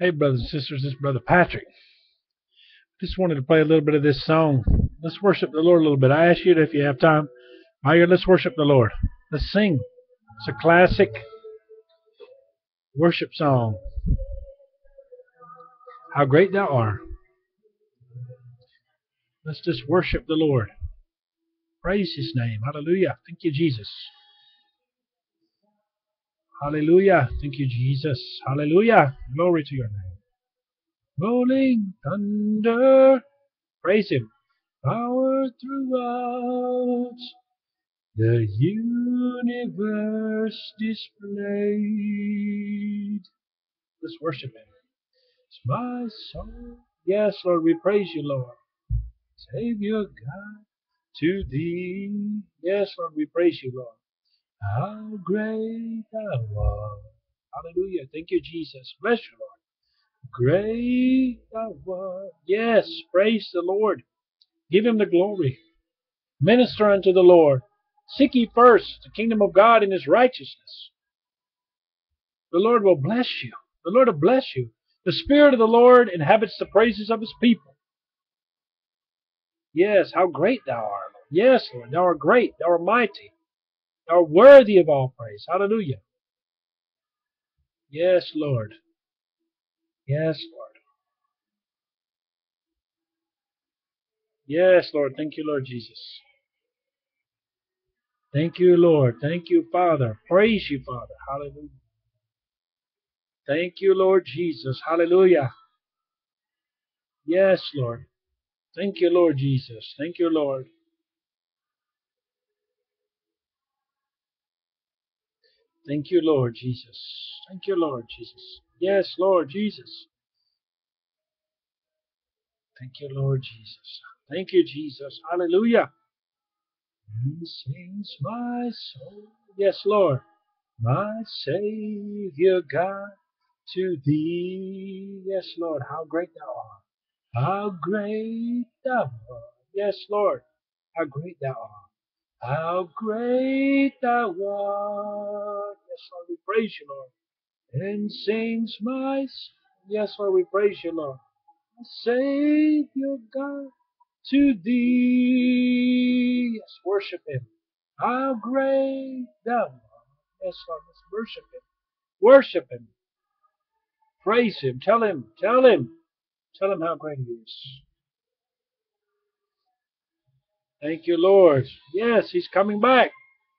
Hey, brothers and sisters, this is Brother Patrick. Just wanted to play a little bit of this song. Let's worship the Lord a little bit. I ask you if you have time. All right, let's worship the Lord. Let's sing. It's a classic worship song. How great thou art. Let's just worship the Lord. Praise His name. Hallelujah. Thank you, Jesus. Hallelujah. Thank you, Jesus. Hallelujah. Glory to your name. Rolling thunder. Praise Him. Power throughout the universe displayed. Let's worship Him. It's my soul. Yes, Lord, we praise you, Lord. Savior God, to Thee. Yes, Lord, we praise you, Lord. How great thou art. Hallelujah. Thank you, Jesus. Bless you, Lord. Great thou art. Yes, praise the Lord. Give Him the glory. Minister unto the Lord. Seek ye first the kingdom of God and His righteousness. The Lord will bless you. The Lord will bless you. The Spirit of the Lord inhabits the praises of His people. Yes, how great thou art. Yes, Lord, thou art great. Thou art mighty. Thou art worthy of all praise. Hallelujah. Yes, Lord. Yes, Lord. Yes, Lord. Thank you, Lord Jesus. Thank you, Lord. Thank you, Father. Praise you, Father. Hallelujah. Thank you, Lord Jesus. Hallelujah. Yes, Lord. Thank you, Lord Jesus. Thank you, Lord. Thank you, Lord Jesus. Thank you, Lord Jesus. Yes, Lord Jesus. Thank you, Lord Jesus. Thank you, Jesus. Hallelujah. And sings my soul. Yes, Lord. My Savior God, to Thee. Yes, Lord. How great thou art. How great thou art. Yes, Lord. How great thou art. How great thou art. Yes, Lord. We praise you, Lord. And sings my soul. Yes, Lord. We praise you, Lord. Savior God, to Thee. Yes, worship Him. How great thou art. Yes, Lord, let's worship Him. Worship Him. Praise Him. Tell Him. Tell Him. Tell Him how great He is. Thank you, Lord. Yes, He's coming back.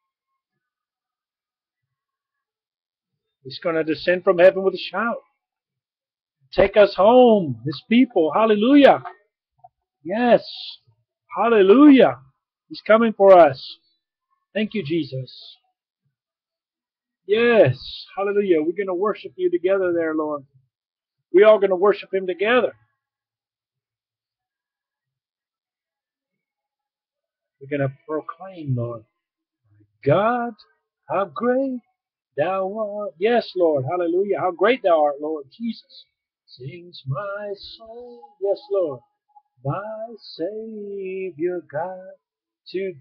He's going to descend from heaven with a shout. Take us home, His people. Hallelujah. Yes. Hallelujah. He's coming for us. Thank you, Jesus. Yes. Hallelujah. We're going to worship you together there, Lord. We're all going to worship Him together. We're going to proclaim, Lord, God, how great thou art. Yes, Lord. Hallelujah. How great thou art, Lord Jesus. Sings my soul. Yes, Lord. My Savior God, to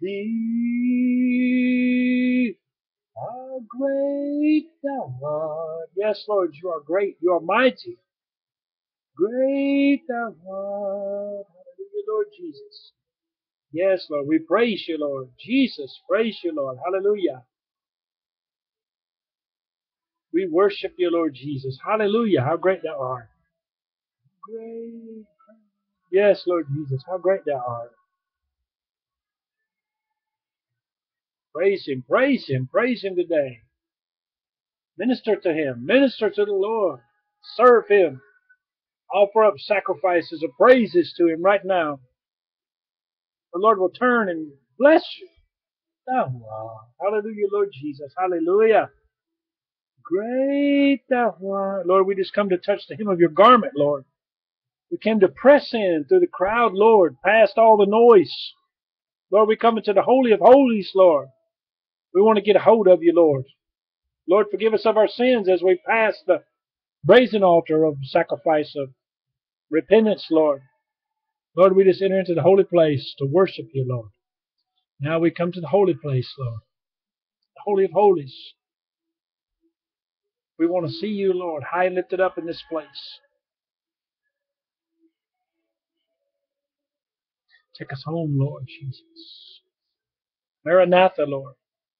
Thee. How great thou art. Yes, Lord, you are great. You are mighty. Great thou art. Hallelujah, Lord Jesus. Yes, Lord, we praise you, Lord. Jesus, praise you, Lord. Hallelujah. We worship you, Lord Jesus. Hallelujah. How great thou art. Great. Yes, Lord Jesus. How great thou art. Praise Him. Praise Him. Praise Him today. Minister to Him. Minister to the Lord. Serve Him. Offer up sacrifices of praises to Him right now. The Lord will turn and bless you. Thou art. Hallelujah, Lord Jesus. Hallelujah. Great thou art. Lord, we just come to touch the hem of your garment, Lord. We came to press in through the crowd, Lord, past all the noise. Lord, we come into the Holy of Holies, Lord. We want to get a hold of you, Lord. Lord, forgive us of our sins as we pass the brazen altar of sacrifice of repentance, Lord. Lord, we just enter into the holy place to worship you, Lord. Now we come to the holy place, Lord. The Holy of Holies. We want to see you, Lord, high and lifted up in this place. Take us home, Lord Jesus. Maranatha, Lord.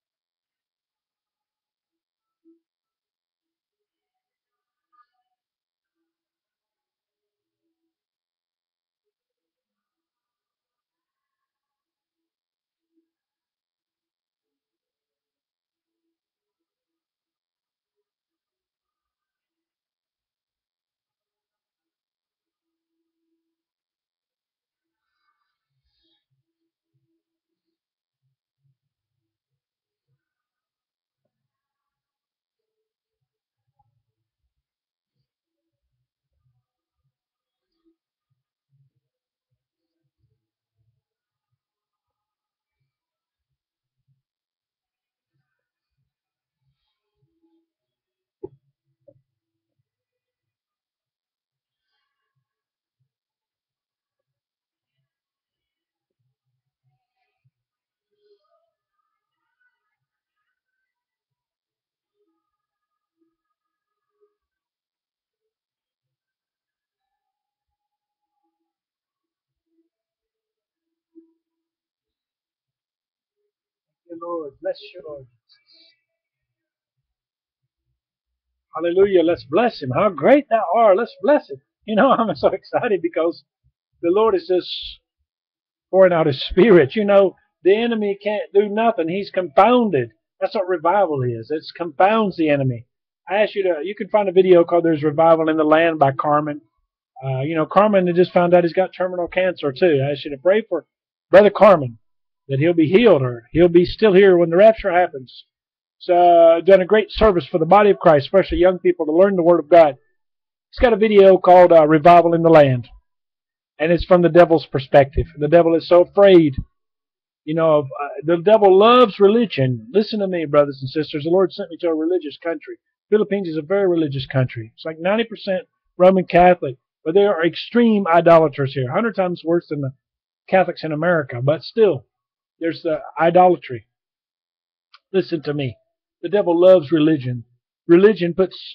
Thank you, Lord. Bless you, Lord. Hallelujah. Let's bless him. How great thou art. Let's bless him. You know, I'm so excited because the Lord is just pouring out his spirit. You know, the enemy can't do nothing. He's confounded. That's what revival is. It confounds the enemy. I ask you you can find a video called There's Revival in the Land by Carmen. You know, Carmen had just found out he's got terminal cancer too. I ask you to pray for Brother Carmen that he'll be healed or he'll be still here when the rapture happens. It's done a great service for the body of Christ, especially young people, to learn the Word of God. He's got a video called Revival in the Land, and it's from the devil's perspective. The devil is so afraid. You know, the devil loves religion. Listen to me, brothers and sisters. The Lord sent me to a religious country. Philippines is a very religious country. It's like 90% Roman Catholic, but there are extreme idolaters here, 100 times worse than the Catholics in America. But still, there's the idolatry. Listen to me. The devil loves religion. Religion puts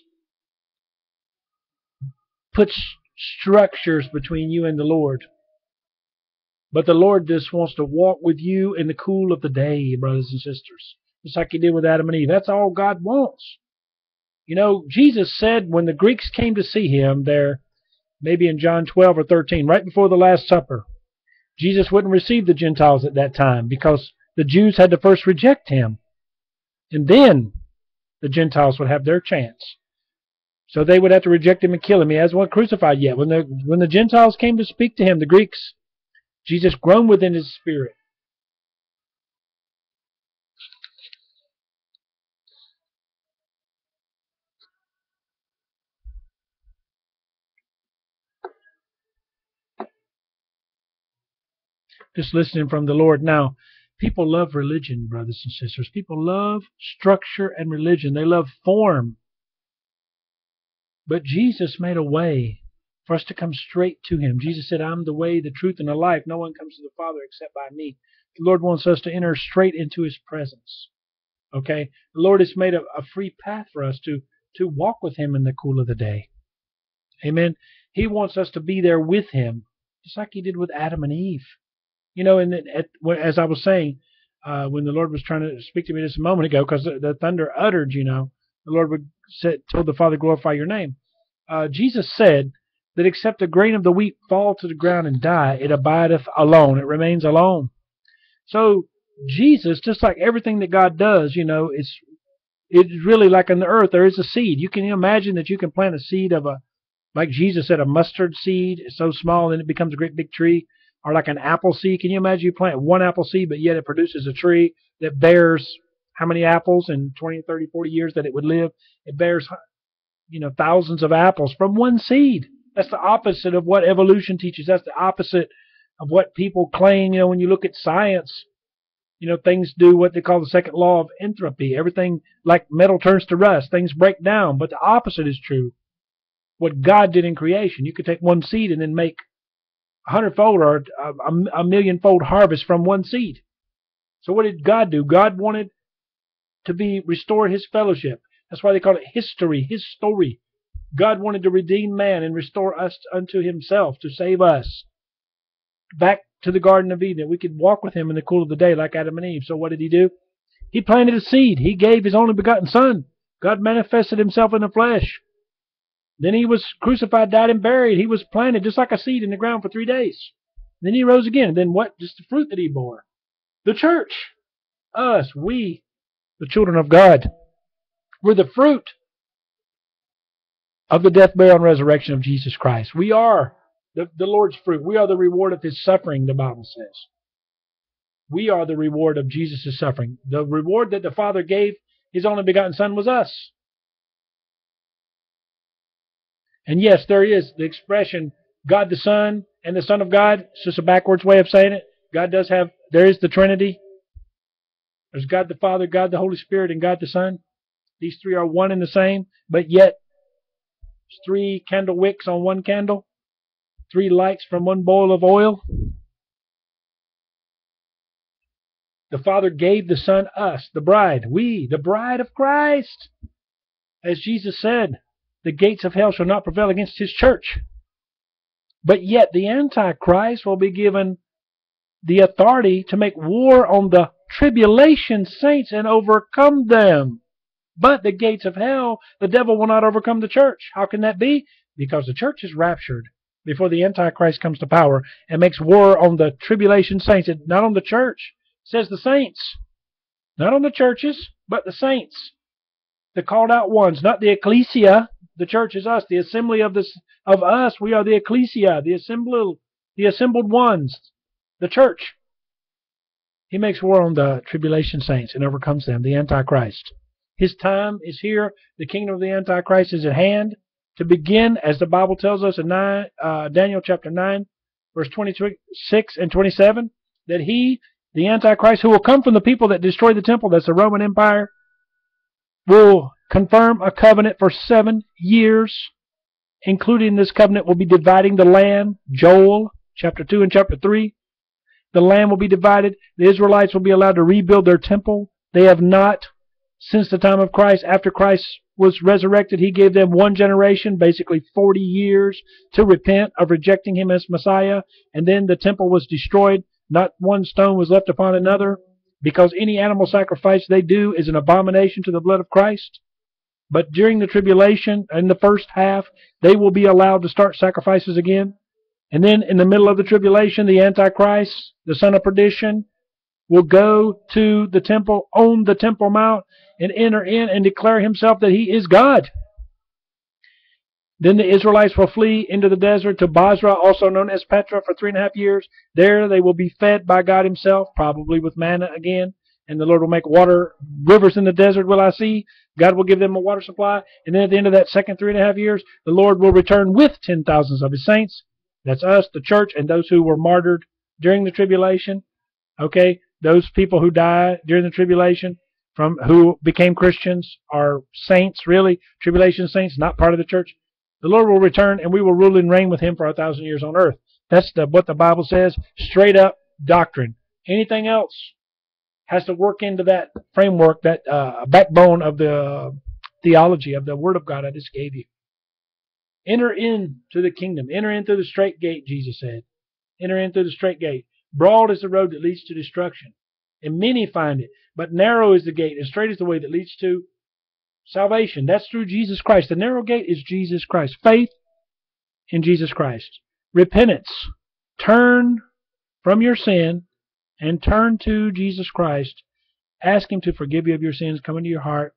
structures between you and the Lord. But the Lord just wants to walk with you in the cool of the day, brothers and sisters. Just like he did with Adam and Eve. That's all God wants. You know, Jesus said when the Greeks came to see him there, maybe in John 12 or 13, right before the Last Supper, Jesus wouldn't receive the Gentiles at that time because the Jews had to first reject him. And then the Gentiles would have their chance. So they would have to reject him and kill him. He hasn't crucified yet. When the Gentiles came to speak to him, the Greeks, Jesus groaned within his spirit. Just listening from the Lord. Now, people love religion, brothers and sisters. People love structure and religion. They love form. But Jesus made a way for us to come straight to him. Jesus said, I'm the way, the truth, and the life. No one comes to the Father except by me. The Lord wants us to enter straight into his presence. Okay? The Lord has made a free path for us to walk with him in the cool of the day. Amen? He wants us to be there with him, just like he did with Adam and Eve. You know, and as I was saying, when the Lord was trying to speak to me just a moment ago, because the thunder uttered, you know, the Lord told the Father, glorify your name. Jesus said that except a grain of the wheat fall to the ground and die, it abideth alone. It remains alone. So Jesus, just like everything that God does, you know, it's really like on the earth, there is a seed. You can imagine that you can plant a seed of like Jesus said, a mustard seed. It's so small and it becomes a great big tree. Or like an apple seed. Can you imagine you plant one apple seed, but yet it produces a tree that bears how many apples in 20, 30, 40 years that it would live? It bears, you know, thousands of apples from one seed. That's the opposite of what evolution teaches. That's the opposite of what people claim. You know, when you look at science, you know, things do what they call the second law of entropy. Everything, like metal turns to rust. Things break down. But the opposite is true. What God did in creation. You could take one seed and then make 100-fold or a million-fold harvest from one seed. So what did God do? God wanted to restore his fellowship. That's why they call it history, his story. God wanted to redeem man and restore us unto himself, to save us back to the Garden of Eden, that we could walk with him in the cool of the day like Adam and Eve. So what did he do? He planted a seed. He gave his only begotten Son. God manifested himself in the flesh. Then he was crucified, died, and buried. He was planted just like a seed in the ground for 3 days. Then he rose again. Then what? Just the fruit that he bore. The church. Us. We. The children of God. We're the fruit of the death, burial, and resurrection of Jesus Christ. We are the Lord's fruit. We are the reward of his suffering, the Bible says. We are the reward of Jesus' suffering. The reward that the Father gave his only begotten Son was us. And yes, there is the expression God the Son and the Son of God. It's just a backwards way of saying it. God does have, there is the Trinity. There's God the Father, God the Holy Spirit, and God the Son. These three are one and the same, but yet there's 3 candle wicks on one candle, 3 lights from one bowl of oil. The Father gave the Son us, the bride, we, the bride of Christ. As Jesus said, the gates of hell shall not prevail against his church. But yet the Antichrist will be given the authority to make war on the tribulation saints and overcome them. But the gates of hell, the devil will not overcome the church. How can that be? Because the church is raptured before the Antichrist comes to power and makes war on the tribulation saints. Not on the church. It says the saints. Not on the churches, but the saints. The called out ones, not the ecclesia. The church is us, the assembly of us. We are the ecclesia, the assembled ones, the church. He makes war on the tribulation saints and overcomes them, the Antichrist. His time is here. The kingdom of the Antichrist is at hand to begin, as the Bible tells us in Daniel chapter 9, verse 26 and 27, that he, the Antichrist, who will come from the people that destroy the temple, that's the Roman Empire, will confirm a covenant for 7 years. Including this covenant will be dividing the land. Joel chapter 2 and chapter 3. The land will be divided. The Israelites will be allowed to rebuild their temple. They have not since the time of Christ. After Christ was resurrected, he gave them 1 generation, basically 40 years, to repent of rejecting him as Messiah. And then the temple was destroyed. Not one stone was left upon another, because any animal sacrifice they do is an abomination to the blood of Christ. But during the tribulation, in the first half, they will be allowed to start sacrifices again. And then in the middle of the tribulation, the Antichrist, the son of perdition, will go to the temple, on the Temple Mount, and enter in and declare himself that he is God. Then the Israelites will flee into the desert to Basra, also known as Petra, for 3.5 years. There they will be fed by God himself, probably with manna again. And the Lord will make water, rivers in the desert will I see. God will give them a water supply. And then at the end of that second 3.5 years, the Lord will return with 10,000s of his saints. That's us, the church, and those who were martyred during the tribulation. Okay, those people who died during the tribulation, who became Christians, are saints, really. Tribulation saints, not part of the church. The Lord will return, and we will rule and reign with him for 1,000 years on earth. That's what the Bible says. Straight up doctrine. Anything else has to work into that framework, that backbone of the theology of the Word of God I just gave you. Enter into the kingdom. Enter in through the straight gate, Jesus said. Enter in through the straight gate. Broad is the road that leads to destruction, and many find it. But narrow is the gate, and straight is the way that leads to salvation. That's through Jesus Christ. The narrow gate is Jesus Christ. Faith in Jesus Christ. Repentance. Turn from your sin and turn to Jesus Christ. Ask him to forgive you of your sins, come into your heart,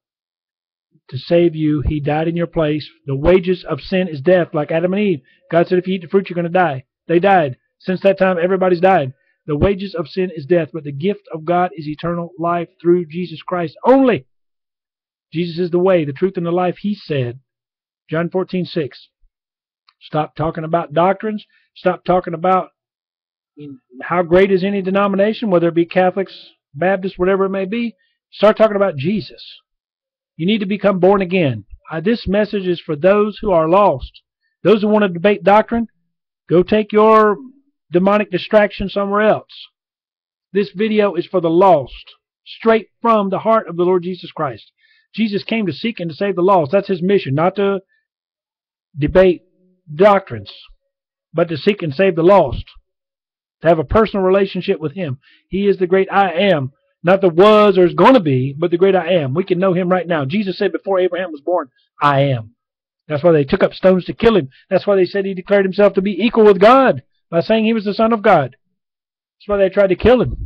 to save you. He died in your place. The wages of sin is death, like Adam and Eve. God said if you eat the fruit, you're going to die. They died. Since that time, everybody's died. The wages of sin is death, but the gift of God is eternal life through Jesus Christ only. Jesus is the way, the truth, and the life, he said. John 14:6. Stop talking about doctrines. Stop talking about how great is any denomination, whether it be Catholics, Baptists, whatever it may be. Start talking about Jesus. You need to become born again. This message is for those who are lost. Those who want to debate doctrine, go take your demonic distraction somewhere else. This video is for the lost, straight from the heart of the Lord Jesus Christ. Jesus came to seek and to save the lost. That's his mission, not to debate doctrines, but to seek and save the lost. to have a personal relationship with Him. He is the great I am. Not the was or is going to be, but the great I am. We can know Him right now. Jesus said before Abraham was born, I am. That's why they took up stones to kill Him. That's why they said He declared Himself to be equal with God by saying He was the Son of God. That's why they tried to kill Him.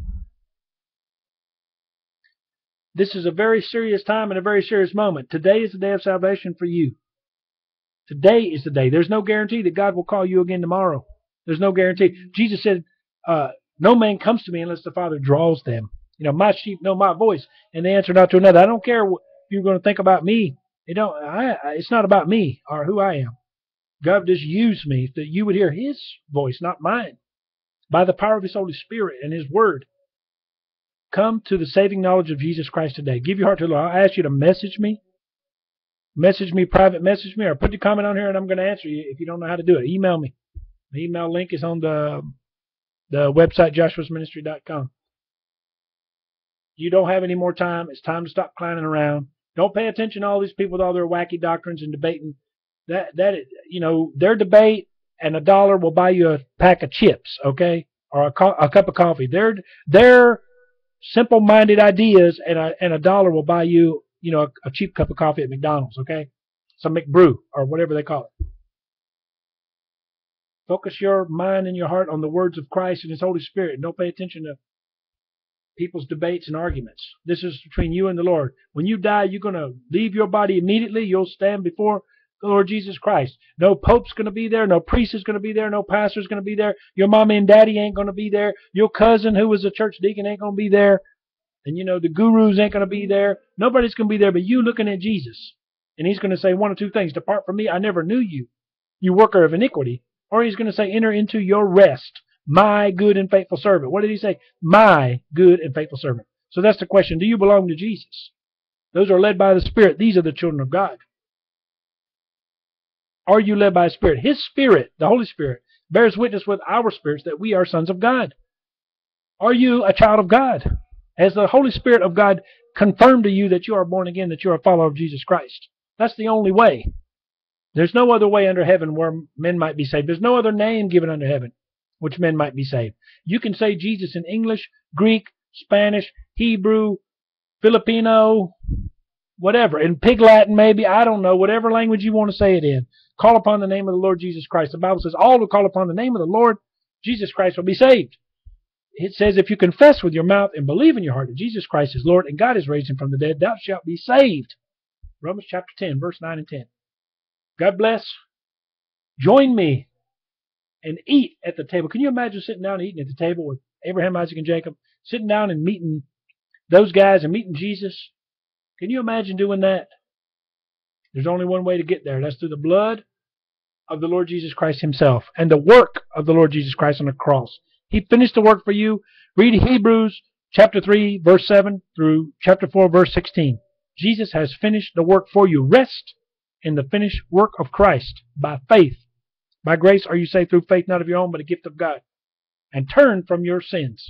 This is a very serious time and a very serious moment. Today is the day of salvation for you. Today is the day. There's no guarantee that God will call you again tomorrow. There's no guarantee. Jesus said, no man comes to me unless the Father draws them. You know, my sheep know my voice, and they answer not to another. I don't care if you're going to think about me. It's not about me or who I am. God just used me that you would hear His voice, not mine, by the power of His Holy Spirit and His Word. Come to the saving knowledge of Jesus Christ today. Give your heart to the Lord. I'll ask you to message me. Private message me, or put the comment on here and I'm going to answer you if you don't know how to do it. Email me. The email link is on the website, joshuasministry.com. You don't have any more time. It's time to stop clowning around. Don't pay attention to all these people with all their wacky doctrines and debating. Their debate and $1 will buy you a pack of chips, okay, or a cup of coffee. Their simple-minded ideas and $1 will buy you, a cheap cup of coffee at McDonald's, okay? Some McBrew or whatever they call it. Focus your mind and your heart on the words of Christ and His Holy Spirit. Don't pay attention to people's debates and arguments. This is between you and the Lord. When you die, you're going to leave your body immediately. You'll stand before the Lord Jesus Christ. No pope's going to be there. No priest is going to be there. No pastor's going to be there. Your mommy and daddy ain't going to be there. Your cousin who was a church deacon ain't going to be there. And the gurus ain't going to be there. Nobody's going to be there but you looking at Jesus. And He's going to say one of two things. Depart from me, I never knew you, you worker of iniquity. Or He's going to say, enter into your rest, my good and faithful servant. What did He say? My good and faithful servant. So that's the question. Do you belong to Jesus? Those are led by the Spirit. These are the children of God. Are you led by His Spirit? His Spirit, the Holy Spirit, bears witness with our spirits that we are sons of God. Are you a child of God? Has the Holy Spirit of God confirmed to you that you are born again, that you are a follower of Jesus Christ? That's the only way. There's no other way under heaven where men might be saved. There's no other name given under heaven which men might be saved. You can say Jesus in English, Greek, Spanish, Hebrew, Filipino, whatever. In Pig Latin maybe, I don't know, whatever language you want to say it in. Call upon the name of the Lord Jesus Christ. The Bible says all who call upon the name of the Lord Jesus Christ will be saved. It says if you confess with your mouth and believe in your heart that Jesus Christ is Lord and God has raised Him from the dead, thou shalt be saved. Romans chapter 10, verse 9 and 10. God bless. Join me and eat at the table. Can you imagine sitting down and eating at the table with Abraham, Isaac, and Jacob? Sitting down and meeting those guys and meeting Jesus? Can you imagine doing that? There's only one way to get there. That's through the blood of the Lord Jesus Christ Himself and the work of the Lord Jesus Christ on the cross. He finished the work for you. Read Hebrews chapter 3, verse 7 through chapter 4, verse 16. Jesus has finished the work for you. Rest in the finished work of Christ by faith. By grace are you saved through faith, not of your own, but a gift of God. And turn from your sins.